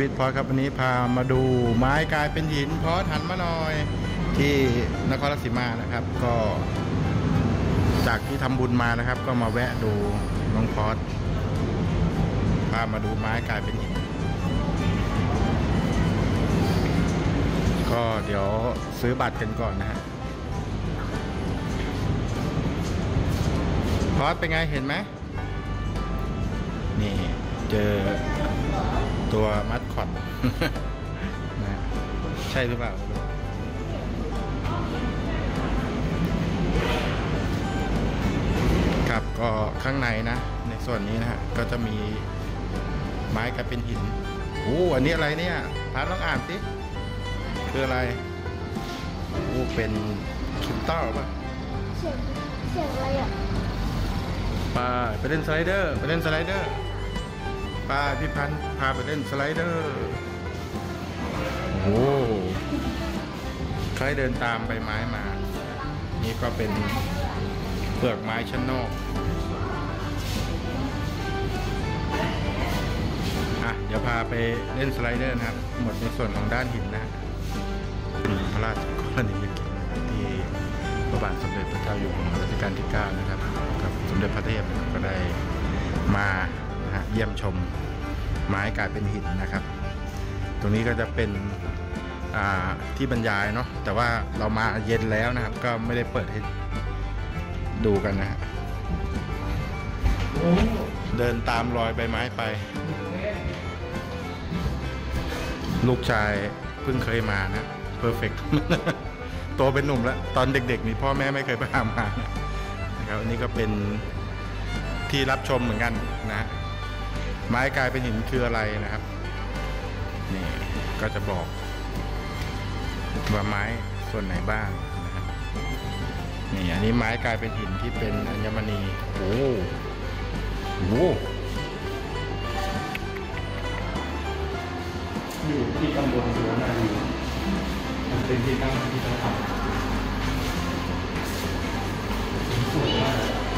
พอครับวันนี้พามาดูไม้กลายเป็นหินพอหันมาหน่อยที่นครราชสีมานะครับก็จากที่ทำบุญมานะครับก็มาแวะดูน้องพอดพามาดูไม้กลายเป็นหินก็เดี๋ยวซื้อบัตรกันก่อนนะฮะพอดเป็นไงเห็นไหมนี่เจอตัวมัดคอต นะใช่หรือเปล่าครับก็ข้างในนะในส่วนนี้นะฮะก็จะมีไม้กลายเป็นหินโอ้อันนี้อะไรเนี่ยพาลองอ่านสิคืออะไรโอ้เป็นคิปเตอร์ป่ะเสียงอะไรอ่ะไปเล่นสไลเดอร์พี่พันธ์พาไปเล่นสไลเดอร์โอ้ใครเดินตามใบไม้มานี่ก็เป็นเปลือกไม้ชั้นนอกเดี๋ยวพาไปเล่นสไลเดอร์นะครับหมดในส่วนของด้านหินนะพระราชกรณียกิจที่พระบาทสมเด็จพระเจ้าอยู่หัวรัชกาลที่ 9นะครับกับสมเด็จพระเทพก็ได้มาเยี่ยมชมไม้กลายเป็นหินนะครับตรงนี้ก็จะเป็นที่บรรยายเนาะแต่ว่าเรามาเย็นแล้วนะครับก็ไม่ได้เปิดให้ดูกันนะฮะเดินตามรอยใบไม้ไปลูกชายเพิ่งเคยมานะเพอร์เฟกต์ โตเป็นหนุ่มแล้วตอนเด็กๆนี่พ่อแม่ไม่เคยพามานะครับอันนี้ก็เป็นที่รับชมเหมือนกันนะไม้กลายเป็นหินคืออะไรนะครับนี่ก็จะบอกว่าไม้ส่วนไหนบ้างนะครับนี่อันนี้ไม้กลายเป็นหินที่เป็นอัญมณีโอ้โหอยู่ที่ตำบลสุวรรณารีเป็นที่ตั้งที่ต้องทำสวยมาก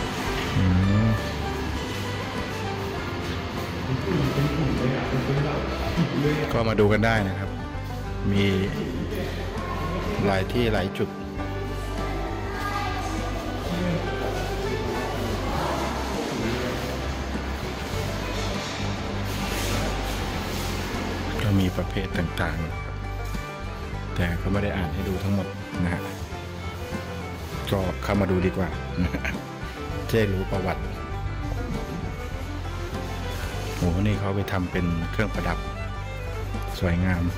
ก็มาดูกันได้นะครับมีหลายที่หลายจุดก็มีประเภทต่างๆนะครับแต่ก็ไม่ได้อ่านให้ดูทั้งหมดนะฮะก็เข้ามาดูดีกว่าจะได้รู้ประวัติโอ้นี่เขาไปทำเป็นเครื่องประดับสวยงาม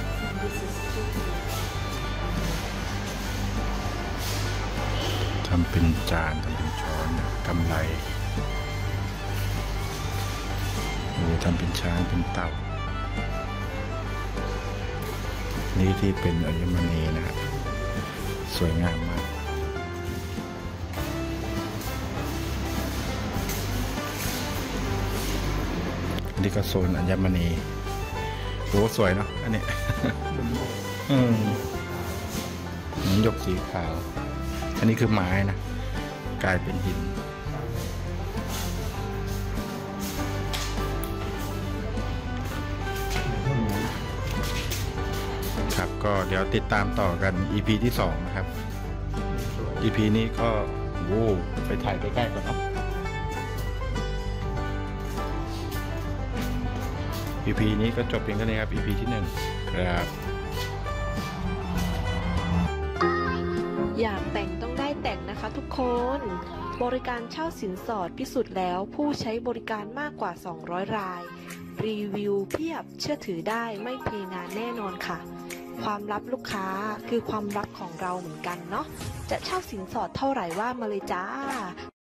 ทำเป็นจานทำเป็นช้อนกำไรโอ้ทำเป็นช้างเป็นเต่านี่ที่เป็นอัญมณีนะครับสวยงามมากนี่ก็โซนอัญมณีโอ้สวยเนาะอันนี้ หยกสีขาวอันนี้คือไม้นะกลายเป็นหินครับก็เดี๋ยวติดตามต่อกัน EP ที่ 2นะครับ EP นี้ก็โว้ไปถ่ายใกล้ๆก่อนเนาะ EP นี้ก็จบเพียงเท่านี้ครับ EP ที่ 1ครับอยากแต่งต้องได้แต่งนะคะทุกคนบริการเช่าสินสอดพิสูจน์แล้วผู้ใช้บริการมากกว่า200รายรีวิวเพียบเชื่อถือได้ไม่เพงานแน่นอนค่ะความลับลูกค้าคือความลับของเราเหมือนกันเนาะจะเช่าสินสอดเท่าไหร่ว่ามาเลยจ้า